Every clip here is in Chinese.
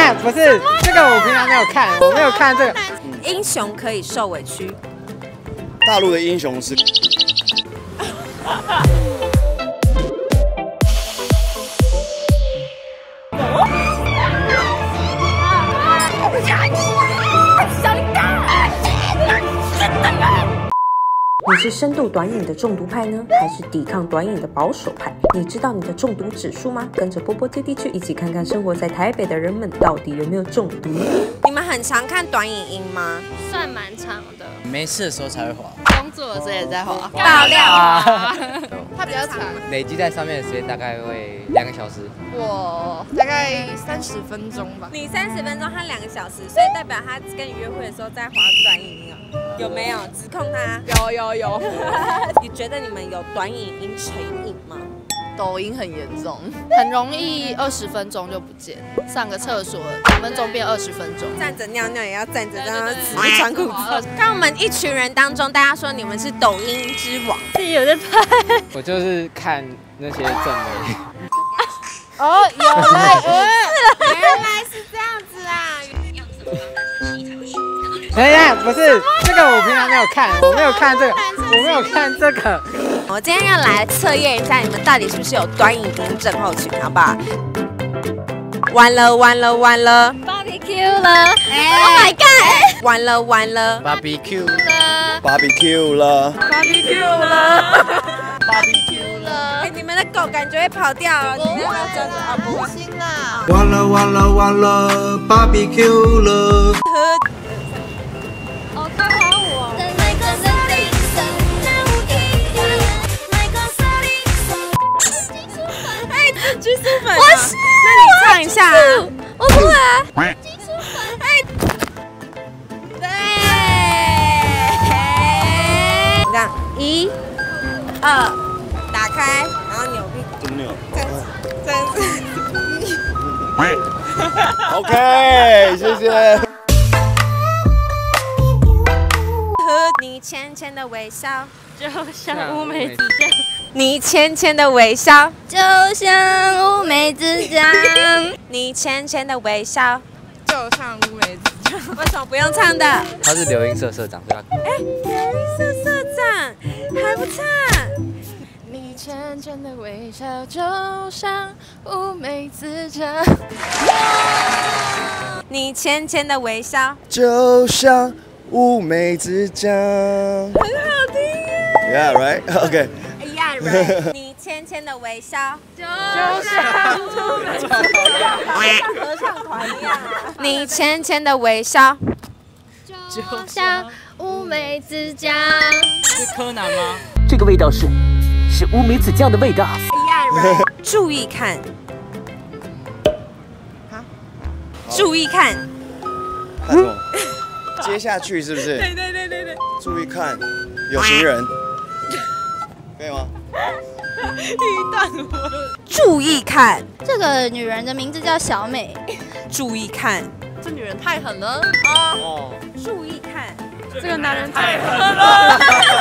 下，不是这个，我平常没有看，我没有看这个。 英雄可以受委屈。 大陆的英雄是。 你是深度短影的中毒派呢，还是抵抗短影的保守派？你知道你的中毒指数吗？跟着波波接地气，一起看看生活在台北的人们到底有没有中毒。 你们很常看短影音吗？ 算蛮长的， 没事的时候才会滑。 工作的时候也在滑。 爆料啊，它比较长， 累积在上面的时间大概会2个小时。 我大概30分钟吧。 你30分钟，他2个小时，所以代表他跟你约会的时候在滑短影音哦。有没有指控他？ 有。 你觉得你们有短影音成瘾吗？ 抖音很严重，很容易20分钟就不见。上个厕所2分钟变20分钟， 站着尿尿也要站着，这样子穿裤子。看我们一群人当中，大家说你们是抖音之王， 自己有在拍。 我就是看那些正妹。 哦，有原来是这样子啊！ 等一下，不是这个，我平常没有看，我没有看这个，我没有看这个。 我今天要来测验一下你们到底是不是有短影音症候群，好不好？完了 ，barbecue 了 ！Oh my god！ 完了 ，barbecue 了。 ！barbecue 了！哎，你们的狗感觉会跑掉哦，你们要不要这样子啊？不行啦！ 完了 ，barbecue 了。 哦，看好我。居苏粉，那你唱一下。我不会。对。这样，1、2，打开，然后扭屁股。 怎么扭？ 这样子。 OK， 谢谢。 你浅浅的微笑， 就像乌梅子酱。 你浅浅的微笑， 就像乌梅子酱。 你浅浅的微笑， 就像乌梅子酱。 为什么不用唱的？ 他是刘英社社长，对吧？ 哎，刘英社社长还不唱。 你浅浅的微笑，就像乌梅子酱。 你浅浅的微笑， 就像乌梅子酱。 很好听耶。 Yeah, right? OK. Yeah, right. 你浅浅的微笑，就像乌梅子酱，像合唱团一样。你浅浅的微笑， 就像乌梅子酱。 是柯南吗？ 这个味道是乌梅子酱的味道。 Yeah, right. 注意看，注意看。 看什么？接下去是不是？ 对。 注意看，有行人，可以吗？ 遇到我。注意看， 这个女人的名字叫小美。 注意看， 这女人太狠了。 哦。 注意看， 这个男人太狠了。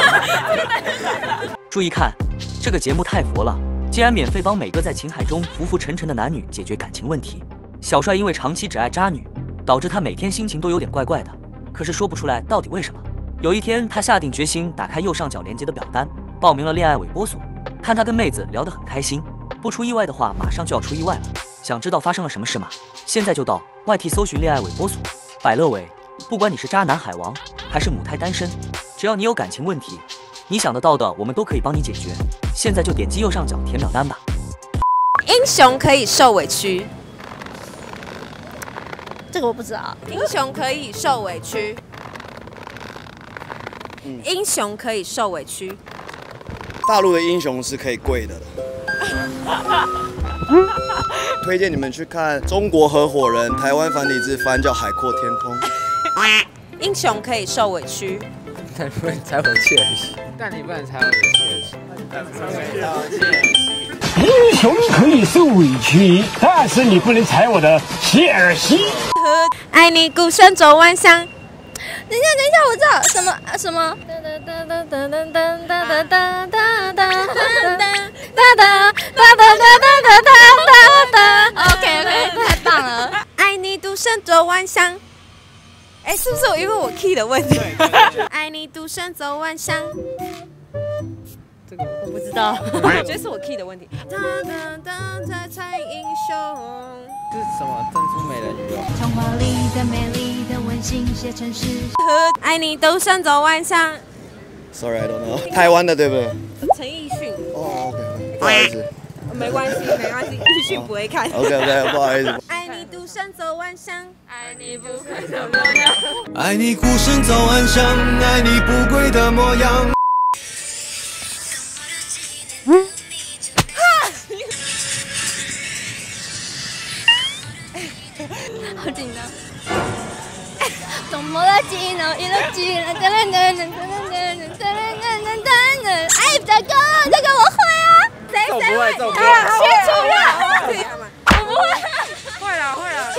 注意看，这个节目太佛了，竟然免费帮每个在情海中浮浮沉沉的男女解决感情问题。小帅因为长期只爱渣女，导致他每天心情都有点怪怪的，可是说不出来到底为什么。有一天，他下定决心打开右上角连接的表单，报名了恋爱委播所，看他跟妹子聊得很开心，不出意外的话，马上就要出意外了。想知道发生了什么事吗？现在就到 YT 搜寻恋爱委播所，百乐伟，不管你是渣男海王还是母胎单身，只要你有感情问题，你想得到的我们都可以帮你解决。现在就点击右上角填表单吧。 英雄可以受委屈， 这个我不知道。 英雄可以受委屈。英雄可以受委屈。 大陆的英雄是可以跪的。推荐你们去看《中国合伙人》，台湾繁体字翻叫《海阔天空》。 英雄可以受委屈。 但不能踩我切尔西， 但你不能踩我的切尔西。 英雄可以受委屈，但是你不能踩我的切尔西。 爱你孤身走万乡。 等一下，我知道什么。OK， 太棒了。 爱你独身走晚香。哎，是不是因为我 key 的问题？爱你独身走晚香。 这个我不知道，我觉得是我 key 的问题。哒哒哒，才才英雄。 这是什么珍珠美人鱼哦？ 童话里的美丽的温馨写成诗。 爱你独身走晚香。 Sorry, I don't know。台湾的对不对？ 陈奕迅。 哦 ，OK， 不好意思。 没关系，没关系，奕迅不会看。 OK， 不好意思。 爱你独身走晚香，爱你不跪的模样。 爱你孤身走暗巷，爱你不跪的模样。 好紧张。多么的激动，一路激动，哎，大哥，这个我会啊。谁会？ 这我不会。 先出了。我不会。 会了，会了。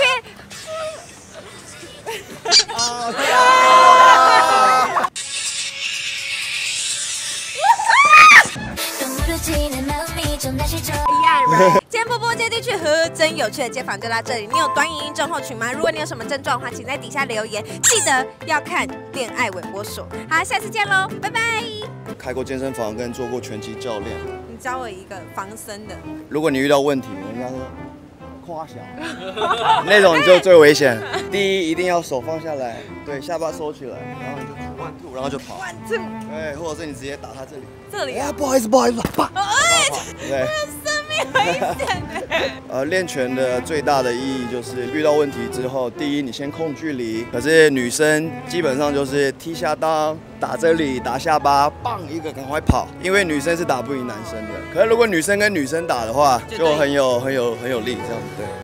今天波波接地去和真有趣的街访就到这里。你有短影音症候群吗？如果你有什么症状的话，请在底下留言。记得要看恋爱微博所。好，下次见喽，拜拜。 开过健身房跟做过拳击教练。 你教我一个防身的。 如果你遇到问题，人家说夸小，那种就最危险。第一，一定要手放下来，对，下巴收起来，然后你就1、2，然后就跑。对，或者是你直接打他这里。这里啊？不好意思，啪。对。生命危险。练拳的最大的意义就是遇到问题之后，第一你先控距离。可是女生基本上就是踢下裆、打这里、打下巴，棒一个赶快跑，因为女生是打不赢男生的。可是如果女生跟女生打的话，就很有力这样子。对。